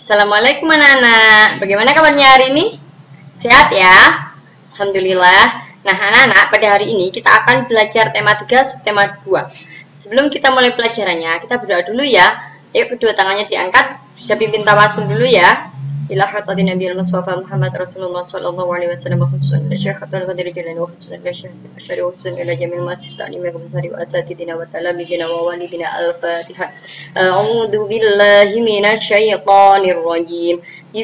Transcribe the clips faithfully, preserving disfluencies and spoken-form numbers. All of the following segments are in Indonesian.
Assalamualaikum anak-anak. Bagaimana kabarnya hari ini? Sehat ya? Alhamdulillah. Nah anak-anak, pada hari ini kita akan belajar tema tiga, subtema dua. Sebelum kita mulai pelajarannya, kita berdoa dulu ya. Yuk, kedua tangannya diangkat. Bisa pimpin tawasul dulu ya. Ila hadratin Nabi al-Mustafa Muhammad Rasulullah sallallahu alaihi wasallam khususan ila Syekhatul Qadir Jilani wa khususan ila Syekh Asyari wa khususan ila jamil muassisat ta'lim wa kumsari wa asatidina wa talamidina wa walidina al-Fatihah. A'udzu billahi minasy syaithanir rajim.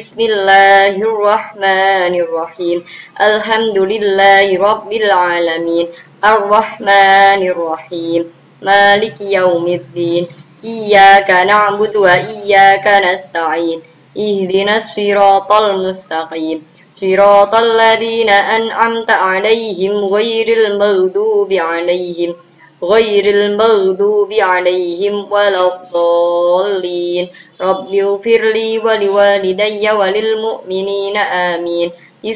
Bismillahirrahmanirrahim. Alhamdulillahi rabbil alamin. Arrahmanir rahim. Maliki yaumiddin. Iyyaka na'budu wa iyyaka nasta'in. Ihdinas siratal mustaqim siratal ladzina an'amta 'alaihim ghairil maghdubi 'alaihim ghairil maghdubi 'alaihim waladdallin. Rabbighfirli wa liwalidayya walil mu'minina amin.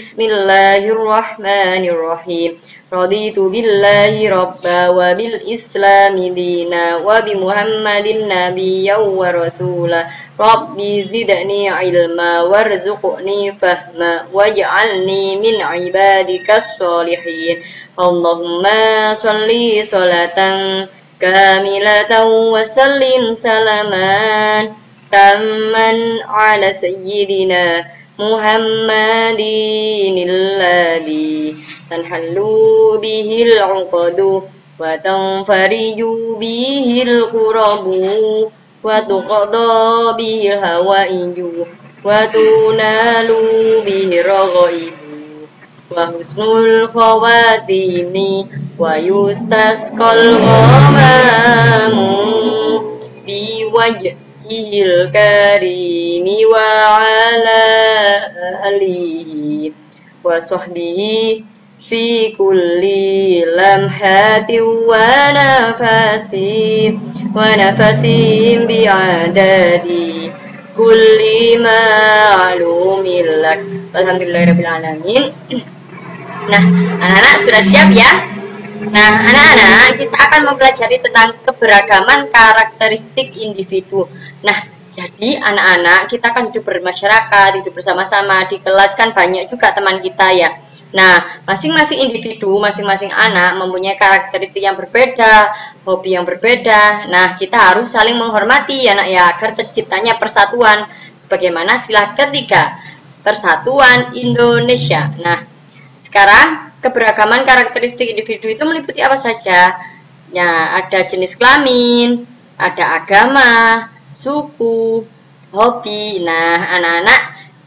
Bismillahirrahmanirrahim. Raditu billahi rabba wa bil islami dina wa bi muhammadin nabiyyan wa rasula. Rabbi zidni ilma warzuqni fahma waj'alni min ibadikas sholihin. Allahumma sholli sholatan kamilatan wa sallim salaman tamman ala sayyidina Muhammadin alladhi tanhallu bihil 'uqadu wa tanfariju bihil qurabu wa tuqadha bihil hawaiju wa tunalu bihir ghaibu wa husnul khawatimi wa yustasqal ghamamu biwajh il karimi wa ala alihi wa sahbihi fi kulli lamhati wa nafasi wa nafasin bi'adadi kulli ma'lumin lak. Alhamdulillahirabbil alamin. Nah, anak-anak sudah siap ya? Nah, anak-anak, kita akan mempelajari tentang keberagaman karakteristik individu. Nah, jadi anak-anak, kita akan hidup bermasyarakat, hidup bersama-sama, di kelas kan banyak juga teman kita ya. Nah, masing-masing individu, masing-masing anak mempunyai karakteristik yang berbeda, hobi yang berbeda. Nah, kita harus saling menghormati ya, anak ya, agar terciptanya persatuan. Sebagaimana sila ketiga, Persatuan Indonesia. Nah, sekarang keberagaman karakteristik individu itu meliputi apa saja? Ya, ada jenis kelamin, ada agama, suku, hobi. Nah, anak-anak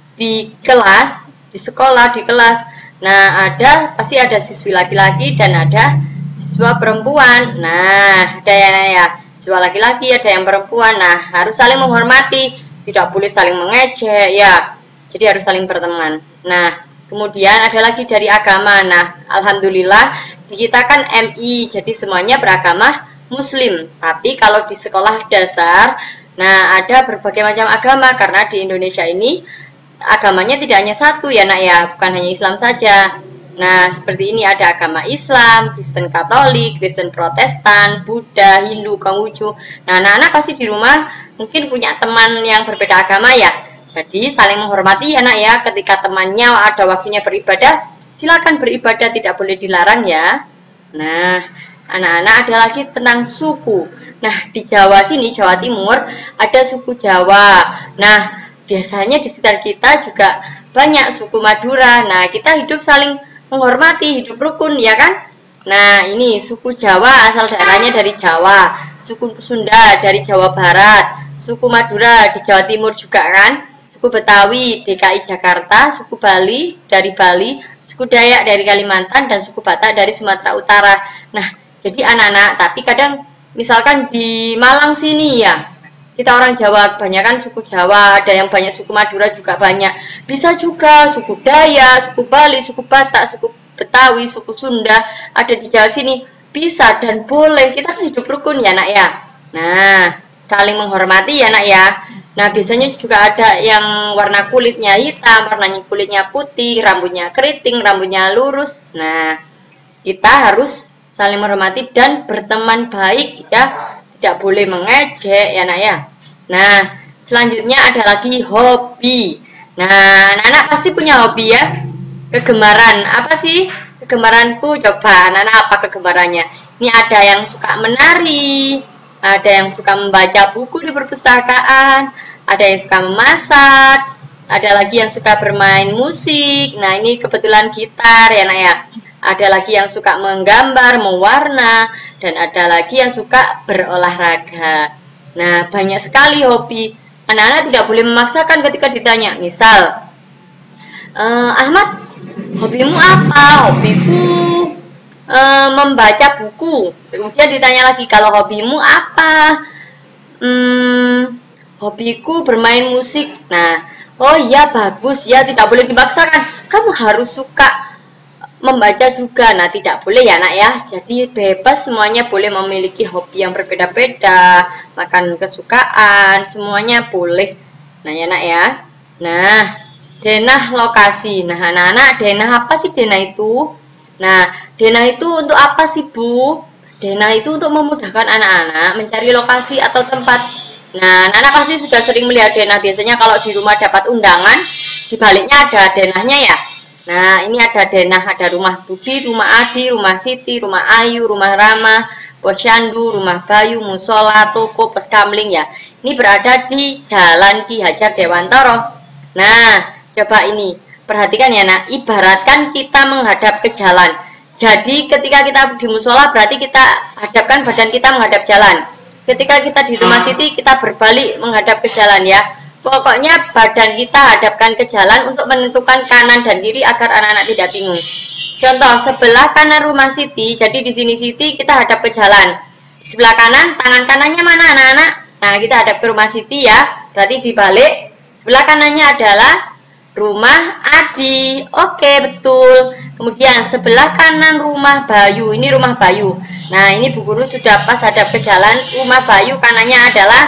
di kelas, di sekolah, di kelas. Nah, ada pasti ada siswi laki-laki dan ada siswa perempuan. Nah, ada ya, ya, siswa laki-laki, ada yang perempuan. Nah, harus saling menghormati, tidak boleh saling mengejek ya. Jadi harus saling berteman. Nah, kemudian ada lagi dari agama. Nah, alhamdulillah kita kan M I, jadi semuanya beragama Muslim. Tapi kalau di sekolah dasar, nah ada berbagai macam agama karena di Indonesia ini agamanya tidak hanya satu ya nak ya, bukan hanya Islam saja. Nah, seperti ini ada agama Islam, Kristen Katolik, Kristen Protestan, Buddha, Hindu, Konghucu. Nah, anak-anak pasti di rumah mungkin punya teman yang berbeda agama ya. Jadi saling menghormati ya nak ya, ketika temannya ada waktunya beribadah, silakan beribadah, tidak boleh dilarang ya. Nah, anak-anak ada lagi tentang suku. Nah, di Jawa sini, Jawa Timur, ada suku Jawa. Nah, biasanya di sekitar kita juga banyak suku Madura. Nah, kita hidup saling menghormati, hidup rukun ya kan. Nah, ini suku Jawa asal daerahnya dari Jawa, suku Sunda dari Jawa Barat, suku Madura di Jawa Timur juga kan. Suku Betawi D K I Jakarta, suku Bali dari Bali, suku Dayak dari Kalimantan, dan suku Batak dari Sumatera Utara. Nah, jadi anak-anak, tapi kadang misalkan di Malang sini ya, kita orang Jawa, kebanyakan suku Jawa, ada yang banyak suku Madura juga banyak. Bisa juga suku Dayak, suku Bali, suku Batak, suku Betawi, suku Sunda, ada di Jawa sini. Bisa dan boleh, kita kan hidup rukun ya nak ya. Nah, saling menghormati ya nak ya. Nah, biasanya juga ada yang warna kulitnya hitam, warnanya kulitnya putih, rambutnya keriting, rambutnya lurus. Nah, kita harus saling menghormati dan berteman baik ya. Tidak boleh mengejek ya nak ya. Nah, Selanjutnya ada lagi hobi. Nah, anak-anak pasti punya hobi ya. Kegemaran. Apa sih kegemaranku? Coba anak-anak apa kegemarannya? Ini ada yang suka menari, ada yang suka membaca buku di perpustakaan, ada yang suka memasak, ada lagi yang suka bermain musik. Nah, ini kebetulan gitar ya, Nak ya. Ada lagi yang suka menggambar, mewarna, dan ada lagi yang suka berolahraga. Nah, banyak sekali hobi. Anak-anak tidak boleh memaksakan ketika ditanya. Misal, e, Ahmad, hobimu apa? Hobiku e, membaca buku. Kemudian ditanya lagi, kalau hobimu apa? Hmm, hobiku bermain musik. Nah, oh iya bagus ya, tidak boleh dipaksakan. Kamu harus suka membaca juga. Nah, tidak boleh ya, Nak ya. Jadi bebas, semuanya boleh memiliki hobi yang berbeda-beda, makan kesukaan, semuanya boleh. Nah, ya, Nak ya. Nah, denah lokasi. Nah, anak-anak, denah apa sih denah itu? Nah, denah itu untuk apa sih, Bu? Denah itu untuk memudahkan anak-anak mencari lokasi atau tempat. Nah, anak-anak pasti sudah sering melihat denah. Biasanya kalau di rumah dapat undangan, di baliknya ada denahnya ya. Nah, ini ada denah, ada rumah Budi, rumah Adi, rumah Siti, rumah Ayu, rumah Rama, Posyandu, rumah Bayu, musola, toko, peskamling ya. Ini berada di Jalan Ki Hajar Dewantoro. Nah, coba ini, perhatikan ya, Nak. Ibaratkan kita menghadap ke jalan. Jadi ketika kita di musola berarti kita hadapkan badan kita menghadap jalan. Ketika kita di rumah Siti kita berbalik menghadap ke jalan ya. Pokoknya badan kita hadapkan ke jalan untuk menentukan kanan dan kiri agar anak-anak tidak bingung. Contoh, sebelah kanan rumah Siti, jadi di sini Siti kita hadap ke jalan. Di sebelah kanan, tangan kanannya mana anak-anak? Nah, kita hadap ke rumah Siti ya. Berarti dibalik, sebelah kanannya adalah rumah Adi. Oke, betul. Kemudian sebelah kanan rumah Bayu, ini rumah Bayu. Nah, ini Bu Guru sudah pas hadap ke jalan, rumah Bayu kanannya adalah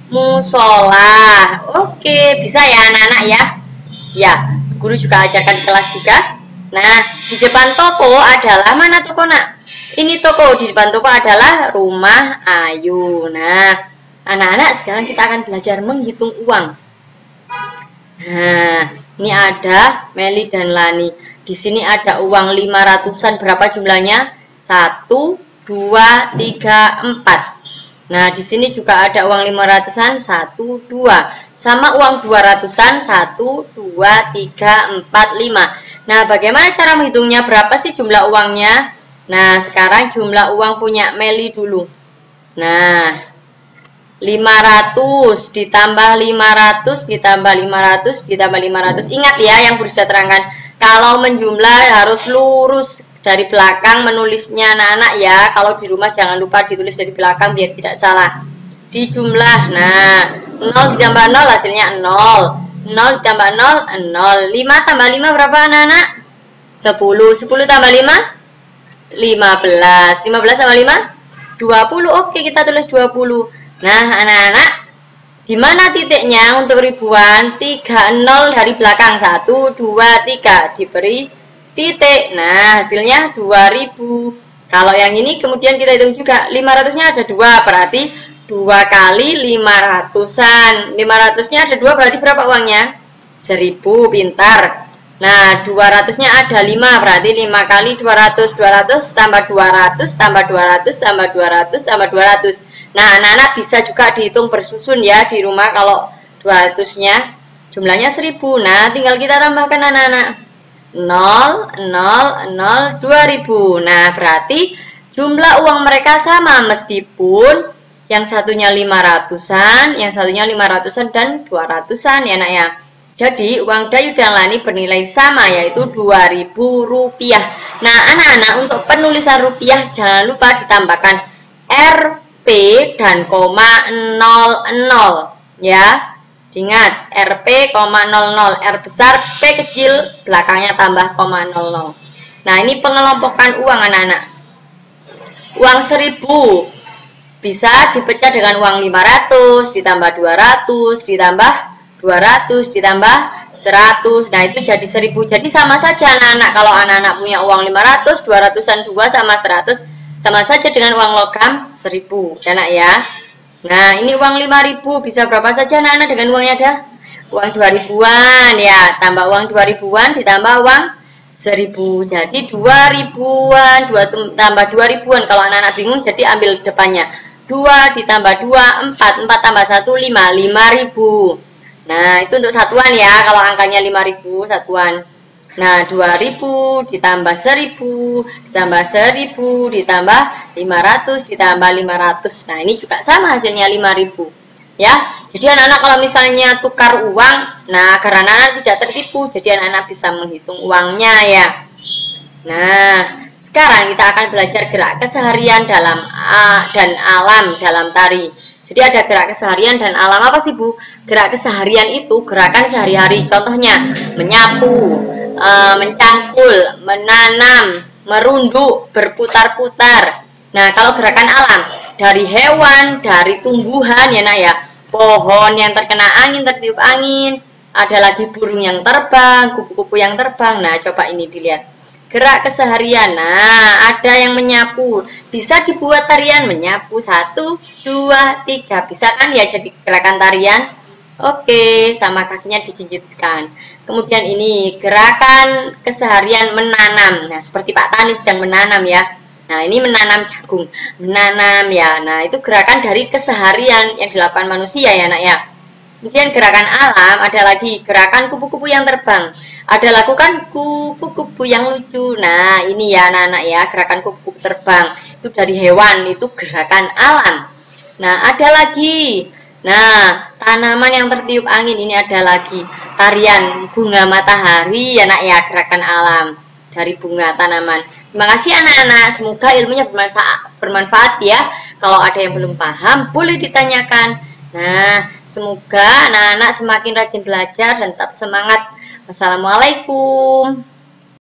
musola. Oke, bisa ya anak-anak ya. Ya, guru juga ajarkan di kelas juga. Nah, di depan toko adalah mana toko, Nak? Ini toko, di depan toko adalah rumah Ayu. Nah, anak-anak sekarang kita akan belajar menghitung uang. Nah, ini ada Meli dan Lani. Di sini ada uang lima ratusan, berapa jumlahnya? satu, dua, tiga, empat. Nah, di sini juga ada uang lima ratusan, satu, dua. Sama uang dua ratusan, satu, dua, tiga, empat, lima. Nah, bagaimana cara menghitungnya? Berapa sih jumlah uangnya? Nah, sekarang jumlah uang punya Meli dulu. Nah, lima ratus ditambah lima ratus, ditambah lima ratus, ditambah lima ratus. Ingat ya yang Budi terangkan. Kalau menjumlah harus lurus. Dari belakang menulisnya anak-anak ya. Kalau di rumah jangan lupa ditulis dari belakang biar tidak salah. Di jumlah. Nah, nol ditambah nol hasilnya nol. nol ditambah nol, nol. lima tambah lima berapa anak-anak? sepuluh. sepuluh tambah lima? lima belas. lima belas tambah lima? dua puluh. Oke, kita tulis dua puluh. Nah, anak-anak, di mana titiknya untuk ribuan? tiga nol dari belakang. satu, dua, tiga. Diberi titik. Nah, hasilnya dua ribu. Kalau yang ini kemudian kita hitung juga, lima ratusnya ada dua, berarti dua kali lima ratusan. lima ratusnya ada dua, berarti berapa uangnya? seribu, pintar. Nah, dua ratusnya ada lima, berarti lima kali dua ratus. dua ratus tambah dua ratus tambah dua ratus tambah dua ratus tambah dua ratus. Nah, anak-anak bisa juga dihitung bersusun ya di rumah. Kalau dua ratusnya jumlahnya seribu. Nah, tinggal kita tambahkan anak-anak. nol, nol, nol, dua ribu. Nah, berarti jumlah uang mereka sama meskipun yang satunya lima ratusan, yang satunya lima ratusan dan dua ratusan ya, Nak ya. Jadi, uang Dayu dan Lani bernilai sama yaitu dua ribu rupiah. Nah, anak-anak untuk penulisan rupiah jangan lupa ditambahkan R P dan koma nol nol ya. Ingat, R P, nol nol, R besar, P kecil, belakangnya tambah koma nol nol. Nah, ini pengelompokan uang anak-anak. Uang seribu bisa dipecah dengan uang lima ratus, ditambah dua ratus, ditambah dua ratus, ditambah seratus. Nah, itu jadi seribu. Jadi sama saja anak-anak. Kalau anak-anak punya uang lima ratus, dua ratusan dua sama seratus, sama saja dengan uang logam seribu. Ya, Nak ya. Nah, ini uang lima ribu bisa berapa saja anak-anak dengan uangnya ada? Uang dua ribuan ya, tambah uang dua ribuan ditambah uang seribu. Jadi dua ribuan, dua tambah dua ribuan. Kalau anak-anak bingung jadi ambil depannya. dua ditambah dua, empat, empat tambah satu, lima, lima ribu. Nah, itu untuk satuan ya, kalau angkanya lima ribu satuan. Nah, dua ribu ditambah seribu, ditambah seribu, ditambah lima ratus, ditambah lima ratus. Nah, ini juga sama hasilnya lima ribu. Ya, jadi anak-anak kalau misalnya tukar uang, nah karena anak-anak tidak tertipu, jadi anak-anak bisa menghitung uangnya ya. Nah, sekarang kita akan belajar gerak keseharian dalam uh, dan alam dalam tari. Jadi ada gerak keseharian dan alam apa sih Bu? Gerak keseharian itu gerakan sehari-hari. Contohnya menyapu, uh, mencangkul, menanam, merunduk, berputar-putar. Nah, kalau gerakan alam dari hewan, dari tumbuhan ya nak ya. Pohon yang terkena angin, tertiup angin. Ada lagi burung yang terbang, kupu-kupu yang terbang. Nah, coba ini dilihat. Gerak keseharian. Nah, ada yang menyapu. Bisa dibuat tarian menyapu. Satu, dua, tiga. Bisa kan ya jadi gerakan tarian? Oke, sama kakinya dijinjitkan. Kemudian ini gerakan keseharian menanam. Nah, seperti Pak Tani sedang menanam ya. Nah, ini menanam jagung. Menanam ya. Nah, itu gerakan dari keseharian yang dilakukan manusia ya, nak ya. Kemudian gerakan alam ada lagi gerakan kupu-kupu yang terbang. Ada lakukan kupu-kupu yang lucu. Nah, ini ya anak-anak ya, gerakan kupu-kupu terbang. Itu dari hewan, itu gerakan alam. Nah, ada lagi. Nah, tanaman yang tertiup angin ini ada lagi. Tarian bunga matahari ya nak ya, gerakan alam dari bunga tanaman. Terima kasih anak-anak, semoga ilmunya bermanfaat, bermanfaat ya. Kalau ada yang belum paham, boleh ditanyakan. Nah, semoga anak-anak semakin rajin belajar dan tetap semangat. Wassalamualaikum.